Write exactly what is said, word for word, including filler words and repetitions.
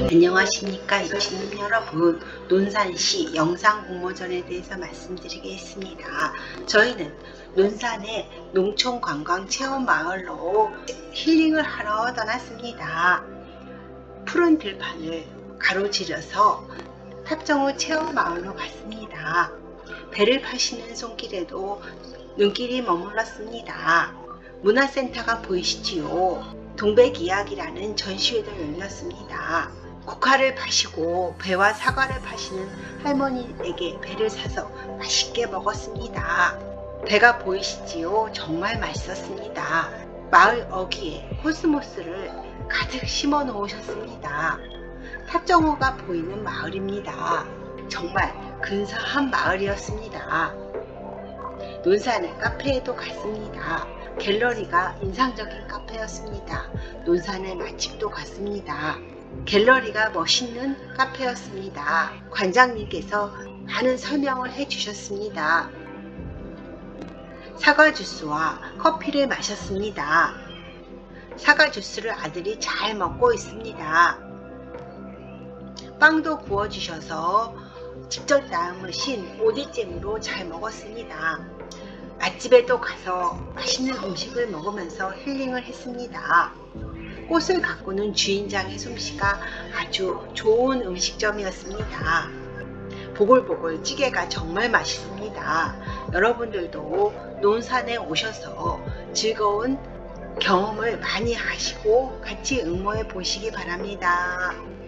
안녕하십니까 이주님 여러분, 논산시 영상 공모전에 대해서 말씀드리겠습니다. 저희는 논산의 농촌관광체험마을로 힐링을 하러 떠났습니다. 푸른 들판을 가로지르서 탑정호 체험마을로 갔습니다. 배를 파시는 손길에도 눈길이 머물렀습니다. 문화센터가 보이시지요? 동백이야기라는 전시회도 열렸습니다. 국화를 파시고 배와 사과를 파시는 할머니에게 배를 사서 맛있게 먹었습니다. 배가 보이시지요? 정말 맛있었습니다. 마을 어귀에 코스모스를 가득 심어 놓으셨습니다. 탑정호가 보이는 마을입니다. 정말 근사한 마을이었습니다. 논산의 카페에도 갔습니다. 갤러리가 인상적인 카페였습니다. 논산의 맛집도 갔습니다. 갤러리가 멋있는 카페였습니다. 관장님께서 많은 설명을 해주셨습니다. 사과 주스와 커피를 마셨습니다. 사과 주스를 아들이 잘 먹고 있습니다. 빵도 구워주셔서 직접 담으신 오디잼으로 잘 먹었습니다. 맛집에도 가서 맛있는 음식을 먹으면서 힐링을 했습니다. 꽃을 가꾸는 주인장의 솜씨가 아주 좋은 음식점이었습니다. 보글보글 찌개가 정말 맛있습니다. 여러분들도 논산에 오셔서 즐거운 경험을 많이 하시고 같이 응모해 보시기 바랍니다.